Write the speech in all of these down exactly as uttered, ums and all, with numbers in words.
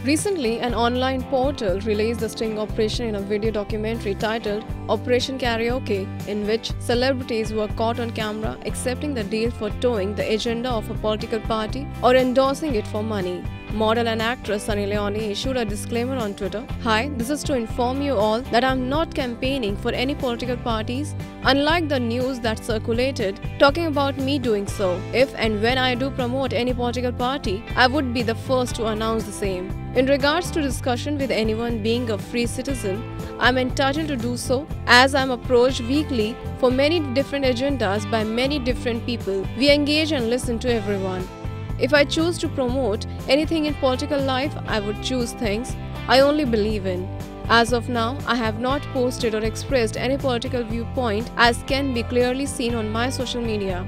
Recently, an online portal released the sting operation in a video documentary titled Operation Karaoke, in which celebrities were caught on camera accepting the deal for towing the agenda of a political party or endorsing it for money. Model and actress Sunny Leone issued a disclaimer on Twitter. "Hi, this is to inform you all that I'm not campaigning for any political parties, unlike the news that circulated talking about me doing so. If and when I do promote any political party, I would be the first to announce the same. In regards to discussion with anyone being a free citizen, I'm entitled to do so as I'm approached weekly for many different agendas by many different people. We engage and listen to everyone. If I choose to promote anything in political life, I would choose things I only believe in. As of now, I have not posted or expressed any political viewpoint, as can be clearly seen on my social media."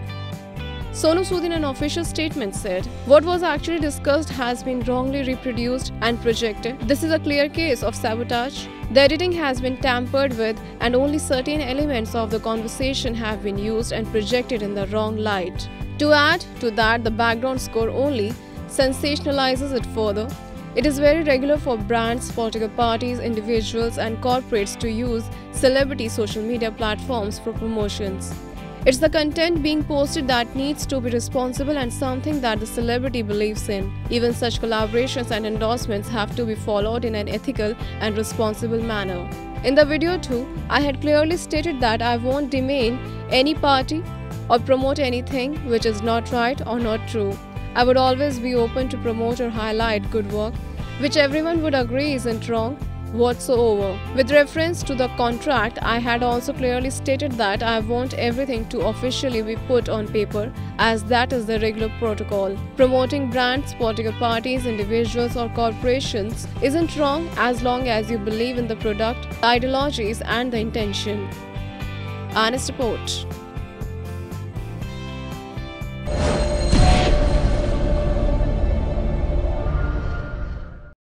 Sonu Sood in an official statement said, "What was actually discussed has been wrongly reproduced and projected. This is a clear case of sabotage. The editing has been tampered with and only certain elements of the conversation have been used and projected in the wrong light. To add to that, the background score only sensationalizes it further. It is very regular for brands, political parties, individuals and corporates to use celebrity social media platforms for promotions. It's the content being posted that needs to be responsible and something that the celebrity believes in. Even such collaborations and endorsements have to be followed in an ethical and responsible manner." In the video too, I had clearly stated that I won't demean any party or promote anything which is not right or not true. I would always be open to promote or highlight good work, which everyone would agree isn't wrong whatsoever. With reference to the contract, I had also clearly stated that I want everything to officially be put on paper, as that is the regular protocol. Promoting brands, political parties, individuals or corporations isn't wrong as long as you believe in the product, the ideologies and the intention. Honest report.